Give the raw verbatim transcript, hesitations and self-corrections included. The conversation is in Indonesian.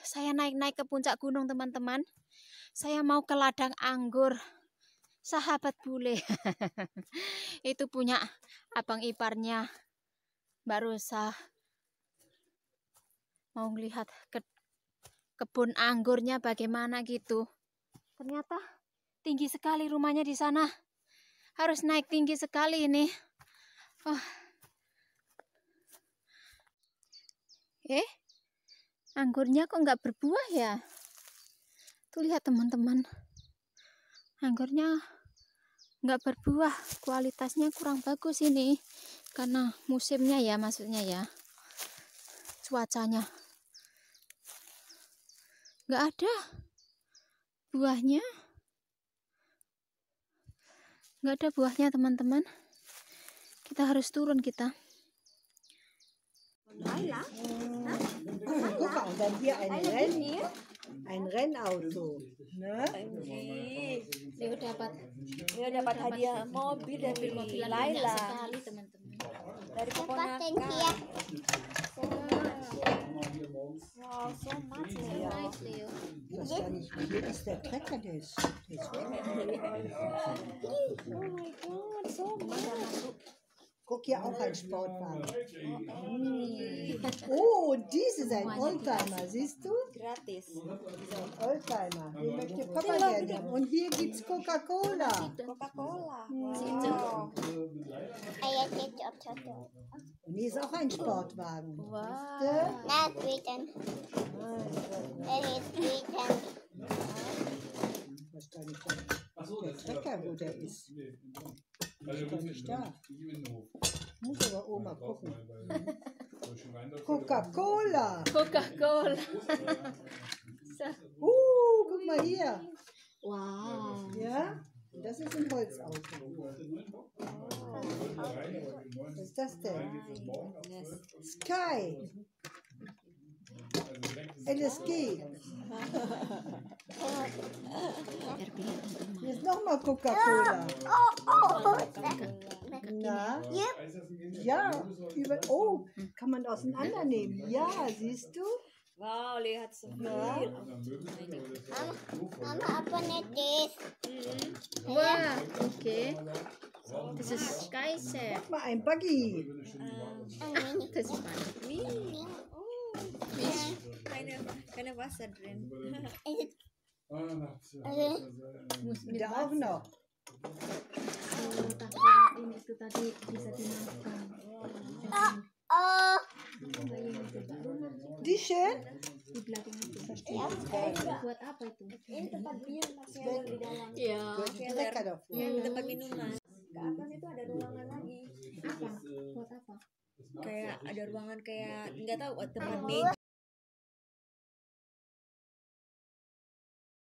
saya naik-naik ke puncak gunung, teman-teman. Saya mau ke ladang anggur sahabat bule. Itu punya abang iparnya Mbak Rosa. Mau lihat ke kebun anggurnya bagaimana gitu. Ternyata tinggi sekali rumahnya di sana. Harus naik tinggi sekali ini. Oh. Eh, anggurnya kok nggak berbuah ya? Tuh lihat teman-teman, anggurnya nggak berbuah, kualitasnya kurang bagus ini karena musimnya ya, maksudnya ya, cuacanya nggak ada buahnya, nggak ada buahnya teman-teman. Kita harus turun kita. Laila? Guck mal, und dann hier ein Renn, ein Rennauto. Ne? Dia dapat, dia dapat hadiah mobil dari Laila. Sekali teman-teman. Dari keponakan. Wow, so much, Leo. Nice, Leo. Ich weiß gar nicht, hier ist der Trecker, der ist, der ist weg. Oh my God, so much. Guck, hier auch ein Sportwagen. Oh, und dies ist ein Oldtimer, siehst du? Gratis. Ein Oldtimer, den möchte Papa gerne. Und hier gibt es Coca-Cola. Coca-Cola. Wow. Und hier ist auch ein Sportwagen. Wow. Not written. It is written. Ich weiß gar nicht, der Trecker, wo der ist. Ist gar nicht da. Muss aber Oma gucken. Coca-Cola. Coca-Cola. Uh, guck mal hier. Wow. Ja, das ist ein Holzauto. Was ist das denn? Sky. L S G. Hier ist nochmal Coca-Cola. Na? Ja, über, oh, kann man auseinandernehmen. Ja, siehst du? Wow, Leo hat so viel. Ja. Mama, open it this. Wow, okay. Das ist Scheiße. Guck mal, ein Buggy. Das ist mein Mini. Oh, keine, keine Wasser drin. Muss mit Da auch noch. Oh, tapi ini itu tadi bisa dimakan. Oh, Die schön? Di belakang itu. Verstehe. Buat apa itu? Ini tempat bir masih ada di dalam. Iya. Lecker davor. Ya, tempat minuman. Ke atas itu ada ruangan lagi. Apa? Buat apa? Kayak ada ruangan kayak nggak tahu tempat meja